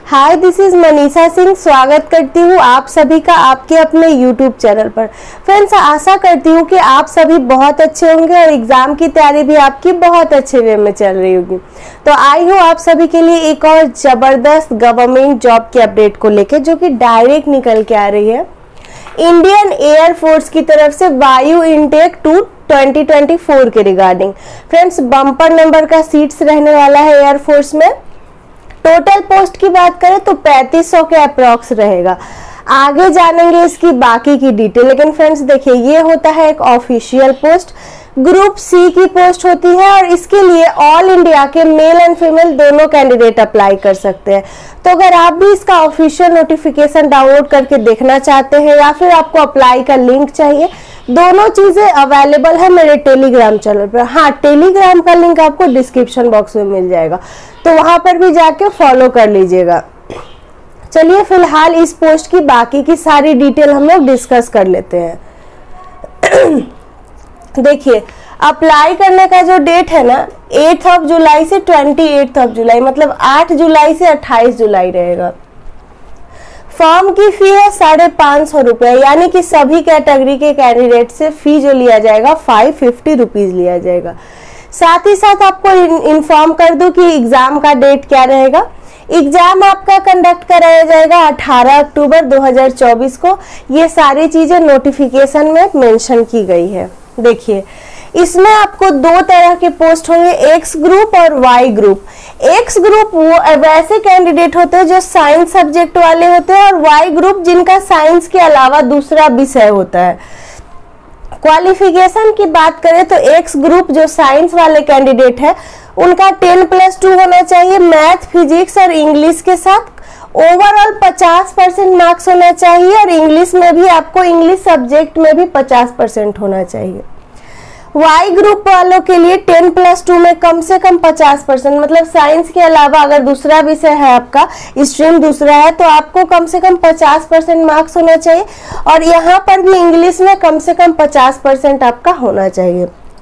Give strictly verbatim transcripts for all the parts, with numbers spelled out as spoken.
Hi, this is Manisha Singh. स्वागत करती हूँ आप सभी का आपके अपने यूट्यूब चैनल पर। फ्रेंड्स, आशा करती हूँ कि आप सभी बहुत अच्छे होंगे और एग्जाम की तैयारी भी आपकी बहुत अच्छे वे में चल रही होगी। तो आई हूँ आप सभी के लिए एक और जबरदस्त गवर्नमेंट जॉब की अपडेट को लेकर, जो कि डायरेक्ट निकल के आ रही है इंडियन एयर फोर्स की तरफ से Vayu intake two twenty twenty four के रिगार्डिंग। फ्रेंड्स, बम्पर नंबर का सीट्स रहने वाला है एयर फोर्स में। टोटल पोस्ट की बात करें तो पैंतीस सौ के अप्रॉक्स रहेगा। आगे जानेंगे इसकी बाकी की डिटेल, लेकिन फ्रेंड्स देखिए, ये होता है एक ऑफिशियल पोस्ट, ग्रुप सी की पोस्ट होती है और इसके लिए ऑल इंडिया के मेल एंड फीमेल दोनों कैंडिडेट अप्लाई कर सकते हैं। तो अगर आप भी इसका ऑफिशियल नोटिफिकेशन डाउनलोड करके देखना चाहते हैं या फिर आपको अप्लाई का लिंक चाहिए, दोनों चीजें अवेलेबल है मेरे टेलीग्राम चैनल पर। हाँ, टेलीग्राम का लिंक आपको डिस्क्रिप्शन बॉक्स में मिल जाएगा, तो वहां पर भी जाके फॉलो कर लीजिएगा। चलिए फिलहाल इस पोस्ट की बाकी की सारी डिटेल हम लोग डिस्कस कर लेते हैं। देखिए, अप्लाई करने का जो डेट है ना, एट ऑफ जुलाई से ट्वेंटी एट ऑफ जुलाई, मतलब आठ जुलाई से अट्ठाईस जुलाई रहेगा। फॉर्म की फी है साढ़े पाँच सौ रुपये, यानी कि सभी कैटेगरी के कैंडिडेट से फी जो लिया जाएगा फाइव फिफ्टी रुपीज लिया जाएगा। साथ ही साथ आपको इन्फॉर्म कर दूं कि एग्जाम का डेट क्या रहेगा। एग्जाम आपका कंडक्ट कराया जाएगा अठारह अक्टूबर दो हज़ार चौबीस को। ये सारी चीजें नोटिफिकेशन में मेंशन की गई है। देखिए, इसमें आपको दो तरह के पोस्ट होंगे, एक्स ग्रुप और वाई ग्रुप। एक्स ग्रुप वो वैसे कैंडिडेट होते हैं जो साइंस सब्जेक्ट वाले होते हैं, और वाई ग्रुप जिनका साइंस के अलावा दूसरा विषय होता है। क्वालिफिकेशन की बात करें तो एक्स ग्रुप जो साइंस वाले कैंडिडेट है, उनका टेन प्लस टू होना चाहिए मैथ, फिजिक्स और इंग्लिश के साथ। ओवरऑल पचास परसेंट मार्क्स होना चाहिए और इंग्लिश में भी आपको इंग्लिश सब्जेक्ट में भी पचास परसेंट होना चाहिए। वाई ग्रुप वालों के लिए टेन प्लस टू में कम से कम पचास परसेंट, मतलब साइंस के अलावा अगर दूसरा विषय है आपका, स्ट्रीम दूसरा है, तो आपको कम से कम पचास परसेंट मार्क्स होना चाहिए। और यहाँ पर भी इंग्लिश में कम से कम पचास परसेंट आपका होना चाहिए।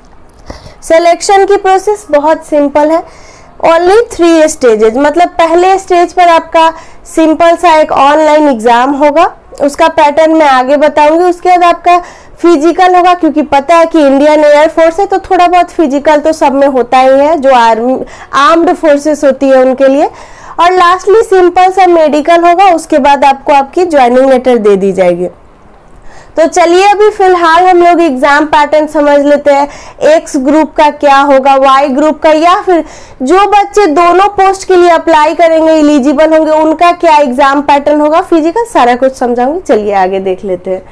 सिलेक्शन की प्रोसेस बहुत सिंपल है, ओनली थ्री स्टेजेस, मतलब पहले स्टेज पर आपका सिंपल सा एक ऑनलाइन एग्जाम होगा, उसका पैटर्न मैं आगे बताऊंगी। उसके बाद आपका फिजिकल होगा, क्योंकि पता है कि इंडियन एयर फोर्स है तो थोड़ा बहुत फिजिकल तो सब में होता ही है, जो आर्मी आर्म्ड फोर्सेस होती है उनके लिए। और लास्टली सिंपल सा मेडिकल होगा, उसके बाद आपको आपकी ज्वाइनिंग लेटर दे दी जाएगी। तो चलिए अभी फिलहाल हम लोग एग्जाम पैटर्न समझ लेते हैं। एक्स ग्रुप का क्या होगा, वाई ग्रुप का, या फिर जो बच्चे दोनों पोस्ट के लिए अप्लाई करेंगे, एलिजिबल होंगे, उनका क्या एग्जाम पैटर्न होगा, फिजिकल, सारा कुछ समझाऊंगी। चलिए आगे देख लेते हैं।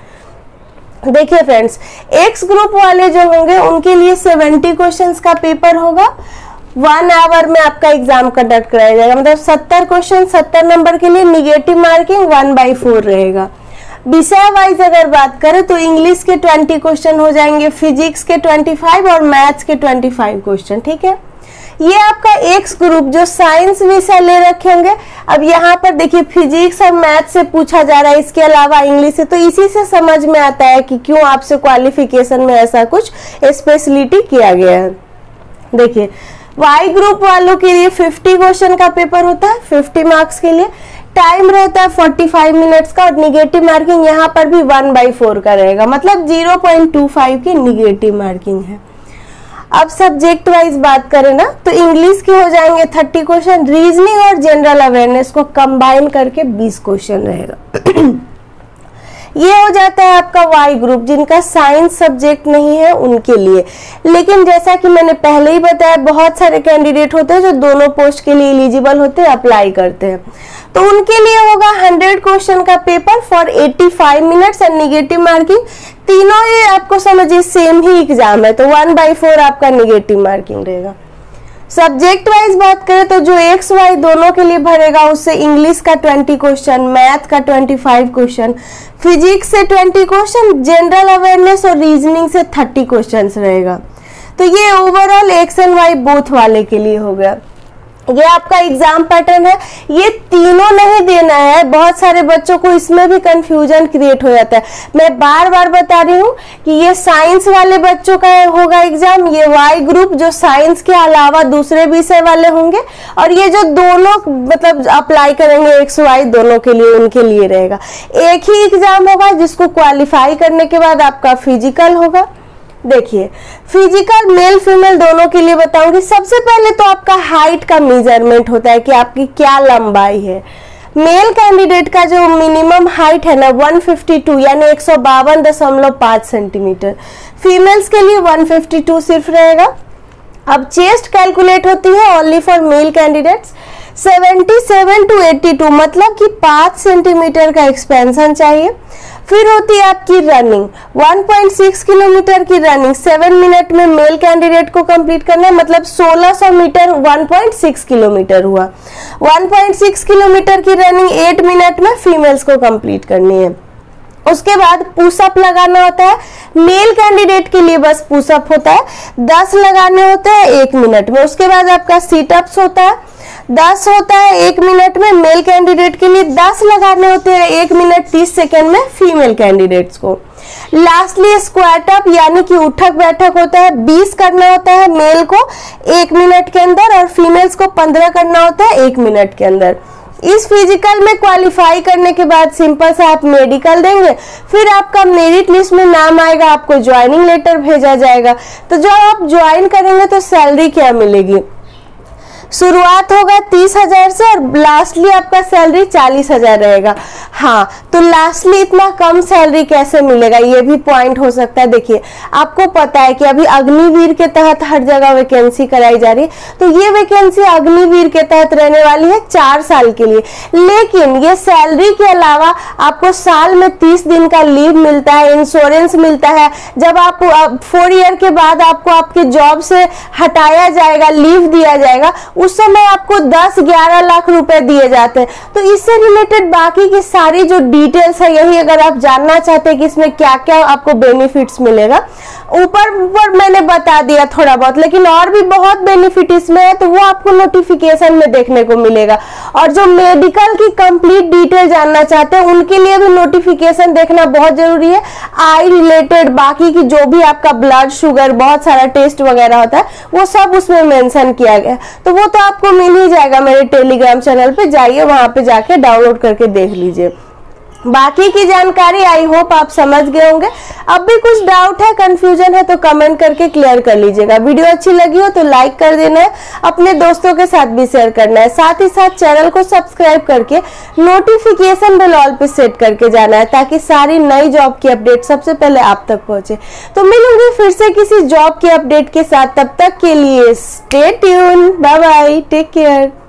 देखिए फ्रेंड्स, एक्स ग्रुप वाले जो होंगे उनके लिए सेवेंटी क्वेश्चंस का पेपर होगा। वन आवर में आपका एग्जाम कंडक्ट कराया जाएगा, मतलब सत्तर क्वेश्चन सत्तर नंबर के लिए, negative marking one by four रहेगा। विषय वाइज अगर बात करें तो इंग्लिश के ट्वेंटी क्वेश्चन हो जाएंगे, फिजिक्स के ट्वेंटी फाइव और मैथ्स के ट्वेंटी फाइव क्वेश्चन। ठीक है, ये आपका एक्स ग्रुप जो साइंस विषय ले रखे होंगे। अब यहाँ पर देखिए, फिजिक्स और मैथ से पूछा जा रहा है, इसके अलावा इंग्लिश से, तो इसी से समझ में आता है कि क्यों आपसे क्वालिफिकेशन में ऐसा कुछ स्पेशलिटी किया गया है। देखिए, वाई ग्रुप वालों के लिए फिफ्टी क्वेश्चन का पेपर होता है, फिफ्टी मार्क्स के लिए। टाइम रहता है पैंतालीस मिनट्स का और निगेटिव मार्किंग यहाँ पर भी वन बाई फोर का रहेगा, मतलब जीरो पॉइंट टू फाइव की निगेटिव मार्किंग है। अब सब्जेक्ट वाइज बात करें ना, तो इंग्लिश के हो जाएंगे थर्टी क्वेश्चन, रीजनिंग और जनरल अवेयरनेस को कंबाइन करके बीस क्वेश्चन रहेगा। ये हो जाता है आपका वाई ग्रुप, जिनका साइंस सब्जेक्ट नहीं है उनके लिए। लेकिन जैसा कि मैंने पहले ही बताया, बहुत सारे कैंडिडेट होते हैं जो दोनों पोस्ट के लिए एलिजिबल होते हैं, अप्लाई करते हैं, तो उनके लिए होगा हंड्रेड क्वेश्चन का paper for eighty five minutes and negative marking. तीनों ही आपको समझिए सेम ही एग्जाम है, तो वन बाई फोर आपका निगेटिव मार्किंग रहेगा। सब्जेक्ट वाइज बात करें तो जो एक्स वाई दोनों के लिए भरेगा, उससे इंग्लिश का ट्वेंटी क्वेश्चन, मैथ का ट्वेंटी फाइव क्वेश्चन, फिजिक्स से ट्वेंटी क्वेश्चन, जनरल अवेयरनेस और रीजनिंग से थर्टी क्वेश्चन रहेगा। तो ये overall X and Y both वाले के लिए हो गया। ये आपका एग्जाम पैटर्न है, ये तीनों नहीं देना है। बहुत सारे बच्चों को इसमें भी कंफ्यूजन क्रिएट हो जाता है। मैं बार बार बता रही हूँ कि ये साइंस वाले बच्चों का होगा एग्जाम, ये वाई ग्रुप जो साइंस के अलावा दूसरे विषय वाले होंगे, और ये जो दोनों मतलब अप्लाई करेंगे एक्स वाई दोनों के लिए, उनके लिए रहेगा। एक ही एग्जाम होगा जिसको क्वालिफाई करने के बाद आपका फिजिकल होगा। देखिए फिजिकल मेल फीमेल दोनों के लिए बताऊंगी। सबसे पहले तो आपका हाइट का मेजरमेंट होता है कि आपकी क्या लंबाई है। मेल कैंडिडेट का जो मिनिमम हाइट है ना एक सौ बावन यानी एक सौ बावन दशमलव पाँच सेंटीमीटर, फीमेल्स के लिए एक सौ बावन सिर्फ रहेगा। अब चेस्ट कैलकुलेट होती है ओनली फॉर मेल कैंडिडेट्स, सतहत्तर टू बयासी मतलब कि पाँच सेंटीमीटर का एक्सपेंशन चाहिए। फिर होती है आपकी रनिंग, एक पॉइंट छह किलोमीटर की रनिंग सेवन मिनट में मेल कैंडिडेट को कंप्लीट करना है, मतलब सोलह सौ मीटर एक पॉइंट छह किलोमीटर हुआ। एक पॉइंट छह किलोमीटर की रनिंग आठ मिनट में फीमेल्स को कंप्लीट करनी है। उसके बाद पुशअप लगाना होता है, मेल कैंडिडेट के लिए बस पुशअप होता है, दस लगाने होते हैं एक मिनट में। उसके बाद आपका सीटअप्स होता है, दस होता है एक मिनट में मेल कैंडिडेट के लिए, दस लगाने होते हैं एक मिनट तीस सेकेंड में फीमेल कैंडिडेट्स को। लास्टली स्क्वाट अप यानी कि उठक बैठक होता है, बीस करना होता है मेल को एक मिनट के अंदर और फीमेल्स को पंद्रह करना होता है एक मिनट के अंदर। इस फिजिकल में क्वालिफाई करने के बाद सिंपल सा आप मेडिकल देंगे, फिर आपका मेरिट लिस्ट में नाम आएगा, आपको ज्वाइनिंग लेटर भेजा जाएगा। तो जब आप ज्वाइन करेंगे तो सैलरी क्या मिलेगी, शुरुआत होगा तीस हजार से और लास्टली आपका सैलरी चालीस हजार रहेगा। हाँ, तो लास्टली इतना कम सैलरी कैसे मिलेगा, ये भी पॉइंट हो सकता है। देखिए आपको पता है कि अभी अग्निवीर के तहत हर जगह वैकेंसी कराई जा रही है, तो ये वैकेंसी अग्निवीर के तहत रहने वाली है चार साल के लिए, लेकिन ये सैलरी के अलावा आपको साल में तीस दिन का लीव मिलता है, इंश्योरेंस मिलता है। जब आप फोर ईयर के बाद आपको आपके जॉब से हटाया जाएगा, लीव दिया जाएगा, उस समय आपको दस ग्यारह लाख रुपए दिए जाते हैं। तो इससे रिलेटेड बाकी की सारी जो डिटेल्स है, यही अगर आप जानना चाहते हैं कि इसमें क्या क्या आपको बेनिफिट्स मिलेगा, ऊपर ऊपर मैंने बता दिया थोड़ा बहुत, लेकिन और भी बहुत बेनिफिट इसमें है, तो वो आपको नोटिफिकेशन में देखने को मिलेगा। और जो मेडिकल की कंप्लीट डिटेल जानना चाहते हैं उनके लिए भी नोटिफिकेशन देखना बहुत जरूरी है। आई रिलेटेड बाकी की जो भी आपका ब्लड शुगर बहुत सारा टेस्ट वगैरह होता है वो सब उसमें मेंशन किया गया, तो वो तो आपको मिल ही जाएगा मेरे टेलीग्राम चैनल पे, जाइए वहां पे जाके डाउनलोड करके देख लीजिए। बाकी की जानकारी आई होप आप समझ गए होंगे। अब भी कुछ डाउट है, कंफ्यूजन है तो कमेंट करके क्लियर कर लीजिएगा। वीडियो अच्छी लगी हो तो लाइक कर देना है, अपने दोस्तों के साथ भी शेयर करना है, साथ ही साथ चैनल को सब्सक्राइब करके नोटिफिकेशन बेल ऑल पे सेट करके जाना है, ताकि सारी नई जॉब की अपडेट सबसे पहले आप तक पहुंचे। तो मिलूंगी फिर से किसी जॉब के अपडेट के साथ, तब तक के लिए stay tune, bye bye, take care.